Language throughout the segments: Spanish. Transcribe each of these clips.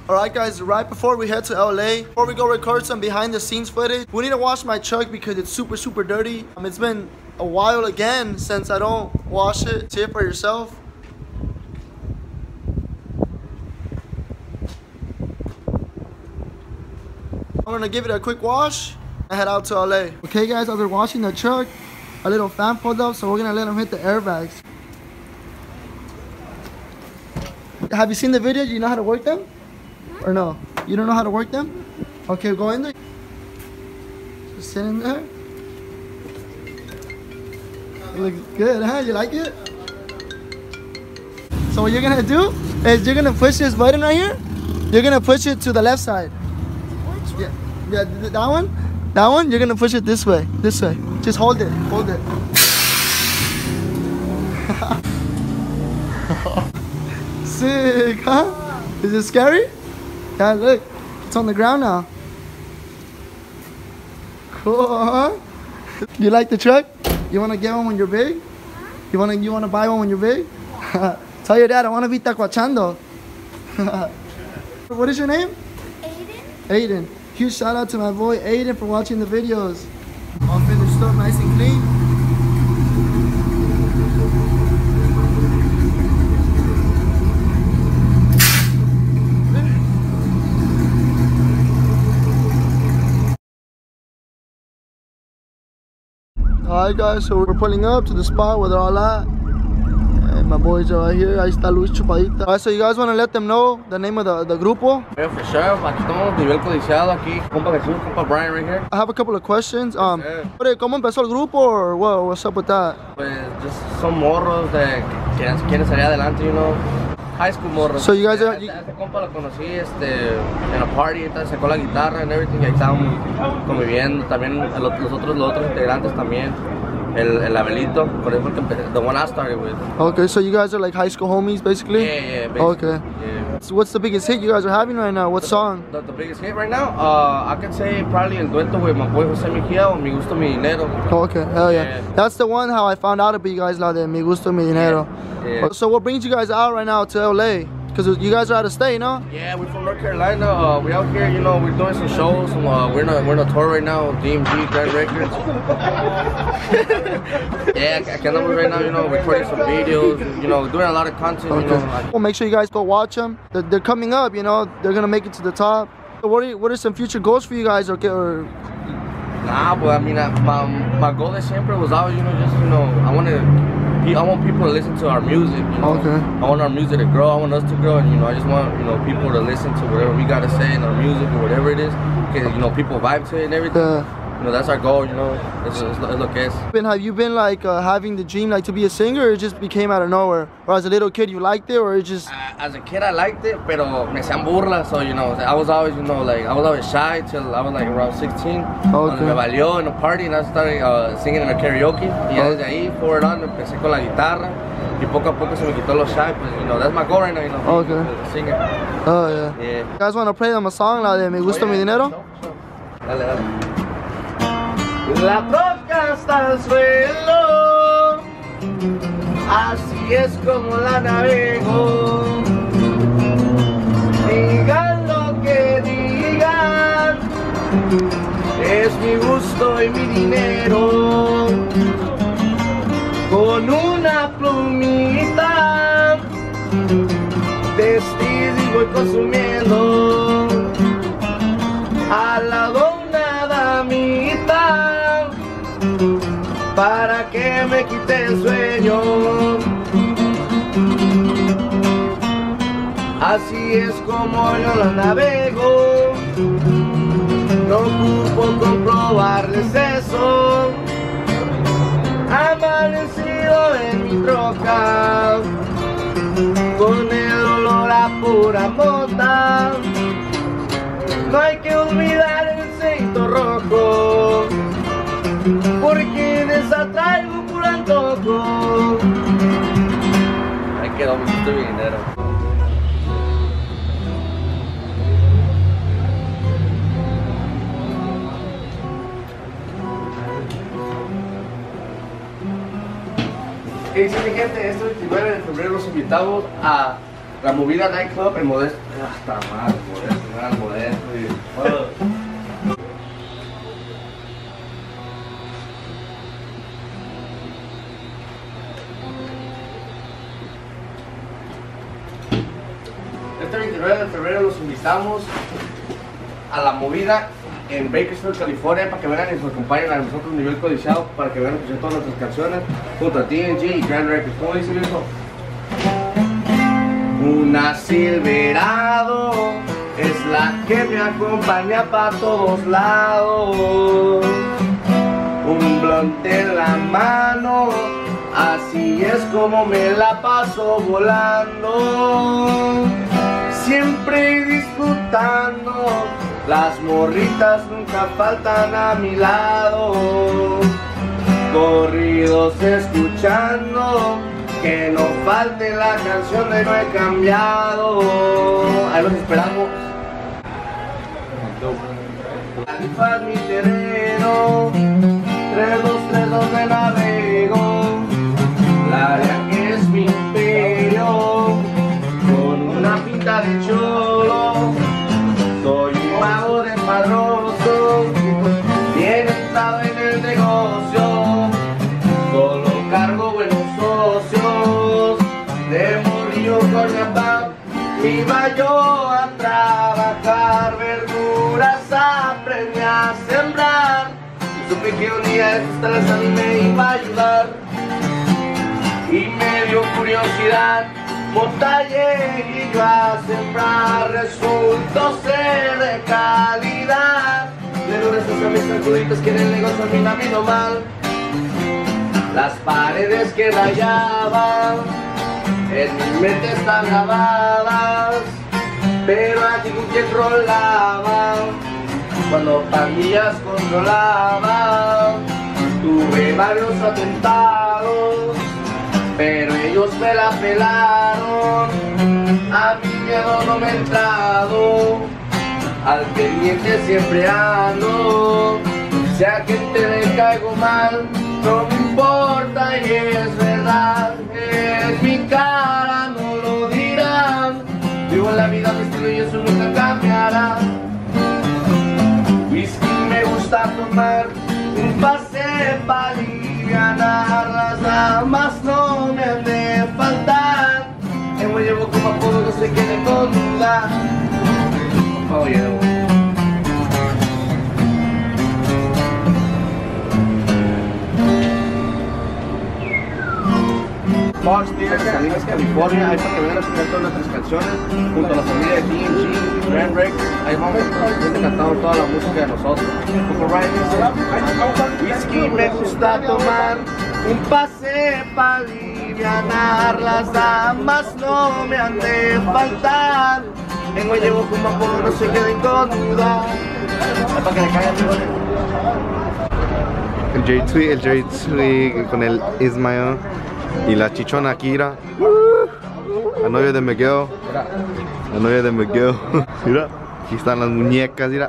Alright guys, right before we head to LA, before we go record some behind the scenes footage, we need to wash my truck because it's super dirty. It's been a while again since I don't wash it. See it for yourself. I'm gonna give it a quick wash and head out to LA. Okay guys, as we're washing the truck, a little fan pulled up, so we're gonna let them hit the airbags. Have you seen the video? Do you know how to work them? Or no? You don't know how to work them? Okay, go in there. Just sit in there. It looks good, huh? You like it? So what you're gonna do is you're gonna push this button right here. You're gonna push it to the left side. Which one? Yeah, that one. That one, you're gonna push it this way. This way. Just hold it. Hold it. Sick, huh? Is it scary? Yeah, look. It's on the ground now. Cool, huh? You like the truck? You wanna get one when you're big? You wanna buy one when you're big? Tell your dad I wanna be tacuachando. What is your name? Aiden. Aiden. Huge shout out to my boy Aiden for watching the videos. All finished up, nice and clean. Alright guys, so we're pulling up to the spot where they're all at. And my boys are right here. Ahí está Luis Chupadita. Alright, so you guys want to let them know the name of the grupo? Yeah, for sure. Aquí estamos, nivel codiciado aquí. Compa Jesús, compa Brian right here. I have a couple of questions. ¿Cómo empezó el grupo or what's up with that? Pues, just some morros de que quieren salir adelante, you know. High school morros. So you guys are... Este compa lo conocí en a party, entonces sacó la guitarra and everything, y ahí estábamos conviviendo. También los otros integrantes también. El Abelito, por eso the one I started with. Okay, so you guys are like high school homies basically? Yeah, basically. Okay. Yeah. So what's the biggest hit you guys are having right now? What song? The biggest hit right now, I could say probably el dueto with my boy Jose Mejia o Mi Gusto Mi Dinero. Oh, okay, hell yeah. That's the one how I found out about you guys, la de Mi Gusto Mi Dinero. Yeah. So what brings you guys out right now to LA? Because you guys are out of state, no? Yeah, we're from North Carolina. We're out here, you know, we're doing some shows. We're on a tour right now, DMG, Grand Records. Yeah, aquí andamos right now, you know, recording some videos, you know, doing a lot of content, Okay. you know. Like, Well, make sure you guys go watch them. They're coming up, you know, they're going to make it to the top. So what are some future goals for you guys? Okay, or nah, but I mean, my goal is siempre was always, you know, just, you know, I want people to listen to our music, you know. Okay. I want our music to grow, I want us to grow, and, you know, I just want, you know, people to listen to whatever we got to say in our music or whatever it is. Because, you know, people vibe to it and everything. You know, that's our goal, you know. Es lo que es. Have you been like having the dream like to be a singer, or it just became out of nowhere? Or as a little kid you liked it, or it just... As a kid I liked it, pero me hacían burla, so, you know, I was always, you know, like, I was always shy till I was like around 16. Okay. Me valió in a party and I started singing in a karaoke. Y ya desde ahí, forward on, empecé con la guitarra. Y poco a poco se me quitó los shy, pues, you know, that's my goal right now, you know. Okay. Singing. Oh yeah. Yeah. You guys want to play them a song, la de Mi Gusto Mi Dinero? Dale. La troca hasta el suelo, así es como la navego. Digan lo que digan, es mi gusto y mi dinero. Con una plumita, vestido y voy consumiendo. Al lado una damita, para que me quite el sueño. Así es como yo la navego. No ocupo comprobarles eso. Amanecido en mi troca, con el olor a pura mota. No hay que olvidar el aceito rojo, porque de esa traigo puro antojo. Ahí quedó mi gusto y mi dinero. ¿Qué dice mi gente? Este 29 de febrero los invitamos a la Movida Nightclub en Modesto, Hasta más, modesto. Este 29 de febrero los invitamos a la movida en Bakersfield, California, para que vengan y nos acompañen a nosotros nivel codiciado, para que vengan a escuchar todas nuestras canciones junto a TNG y Grand Records. ¿Cómo dice eso? Una Silverado es la que me acompaña para todos lados. Un blonde en la mano, así es como me la paso volando. Siempre disfrutando, las morritas nunca faltan a mi lado. Corridos escuchando, que no falte la canción de No He Cambiado. Ahí los esperamos. Alifaz mi terreno, 3232 de navego, la área que es mi imperio, con una pinta de cholo. Soy un mago de padroso, bien entrado en el negocio, solo cargo buenos socios. De morrillo con mi papá iba yo a trabajar, verduras aprendí a sembrar, y supe que un día estos talas a mí me iba a ayudar. Y me dio curiosidad, motallé y yo a sembrar, resultó ser de calidad. Le doy gracias a mis sacuditas que en el negocio a mí me ha ido mal. Las paredes que rayaban en mi mente están grabadas, pero aquí con quien rolaba, cuando pandillas controlaba. Tuve varios atentados, pero ellos me la pelaron. A mi miedo no me he entrado, al pendiente siempre ando. Si a gente le caigo mal, no me importa y es verdad. En mi cara no lo dirán. Vivo la vida mi estilo y eso nunca cambiará. Whisky me gusta tomar, un pase para alivianar. Las damas no me han de faltar. Me llevo como apodo, no se quede con duda. Oh yeah. Fox Theater, Salinas, California. Ahí para que vengan a escuchar todas nuestras canciones junto a la familia de TNG, Grand Records. Ahí vamos a estar cantando toda la música de nosotros. Como Ryan dice, whisky me gusta tomar, un pase para alivianar. Las damas no me han de faltar. Vengo llevo como apodo, no se queden con duda. Ahí para que le caigan. El Jerry Tweet con el Ismael y la chichona Kira, la novia de Miguel, la novia de Miguel. Mira, aquí están las muñecas, mira.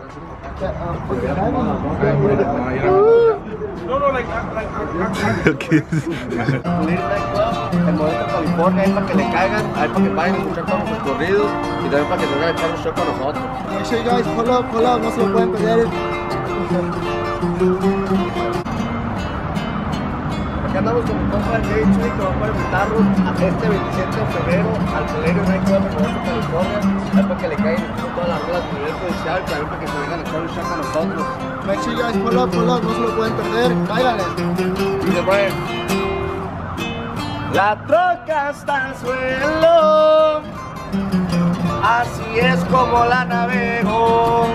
¿Qué es? En Modesto, California, ahí para que le caigan, ahí para que vayan a escuchar todos nuestros corridos y también para que se vengan a echar un show con nosotros. Make sure you guys pull up, no se lo pueden perder. Acá andamos con mi compa Jay Chuy, que va para invitarlos a este 27 de febrero al Pelerio Night Club en Modesto, California. Ahí para que le caigan y escuchen todas las rolas de nivel judicial, y también para que se vengan a echar un show con nosotros. Make sure you guys pull up, no se lo pueden perder. Cáiganle. Dice Brian. La troca está al suelo, así es como la navego.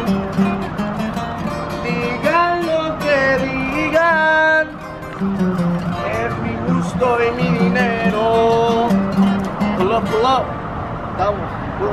Digan lo que digan, es mi gusto y mi dinero. Pull up, pull up. Estamos.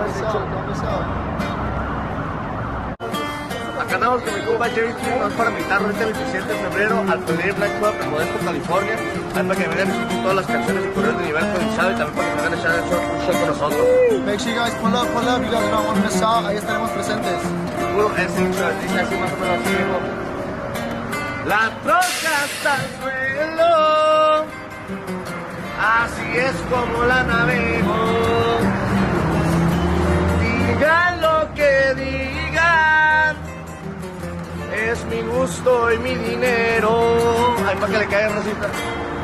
Acá andamos con mi compa Jerry Tweet, vamos para invitarlo este 27 de febrero al Pelerio Night Club en Modesto, California. Ahí para que vengan a escuchar todas las canciones y correos de nivel codiciado y también para que vengan a echar un show con nosotros. Make sure you guys pull up, you guys don't want to miss out. Ahí estaremos presentes. Puro éxito, dice así más o menos así mismo. La troca está al suelo, así es como la navego. Digan lo que digan, es mi gusto y mi dinero. Ay, para que le caiga, Rosita.